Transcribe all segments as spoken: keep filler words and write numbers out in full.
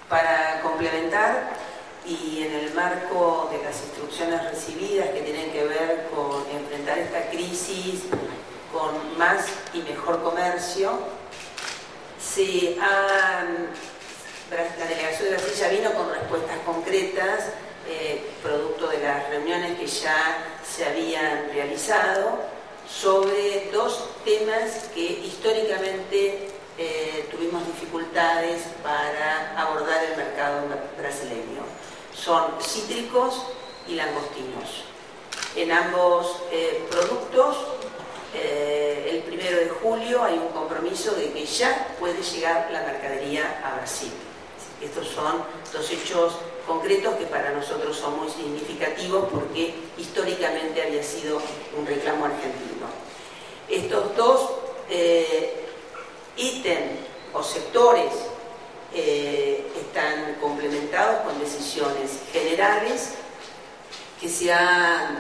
Para complementar y en el marco de las instrucciones recibidas que tienen que ver con enfrentar esta crisis con más y mejor comercio, se ha, la delegación de Brasil ya vino con respuestas concretas, eh, producto de las reuniones que ya se habían realizado, sobre dos temas que históricamente eh, tuvimos dificultades para abordar el mercado brasileño. Son cítricos y langostinos. En ambos eh, productos, eh, el primero de julio hay un compromiso de que ya puede llegar la mercadería a Brasil. Estos son dos hechos concretos que para nosotros son muy significativos porque históricamente había sido un reclamo argentino. Estos dos eh, ítems o sectores eh, están complementados con decisiones generales que se han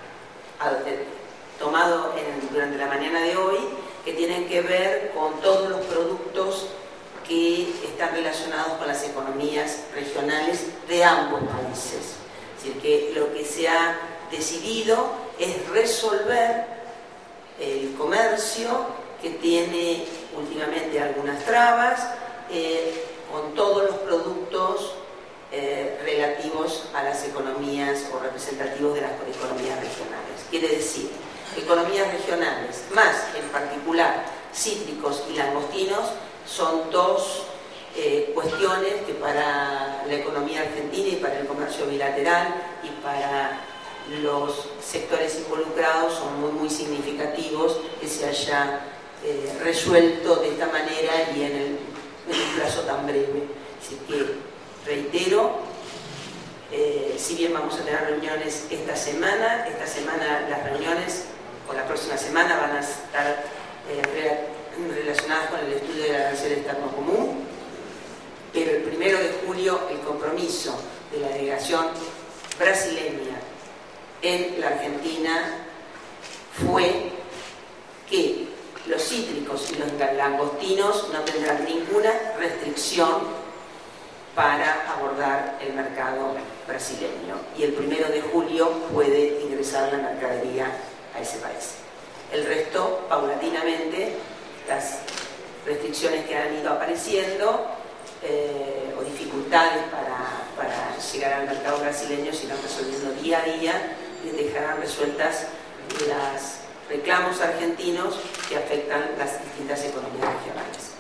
tomado en, durante la mañana de hoy, que tienen que ver con todos los productos que están relacionados con las economías regionales de ambos países. Es decir, que lo que se ha decidido es resolver el comercio que tiene últimamente algunas trabas eh, con todos los productos eh, relativos a las economías o representativos de las economías regionales. Quiere decir, economías regionales, más en particular cítricos y langostinos, son dos eh, cuestiones que para la economía argentina y para el comercio bilateral y para los sectores involucrados son muy, muy significativos que se haya eh, resuelto de esta manera y en, el, en un plazo tan breve. Así que reitero, eh, si bien vamos a tener reuniones esta semana, esta semana las reuniones o la próxima semana van a estar eh, relacionadas con el estudio de la relación externo común, pero el primero de julio el compromiso de la delegación brasileña en la Argentina fue que los cítricos y los langostinos no tendrán ninguna restricción para abordar el mercado brasileño y el primero de julio puede ingresar la mercadería a ese país. El resto, paulatinamente, las restricciones que han ido apareciendo eh, o dificultades para, para llegar al mercado brasileño se irán resolviendo día a día y dejarán resueltas los reclamos argentinos que afectan las distintas economías regionales.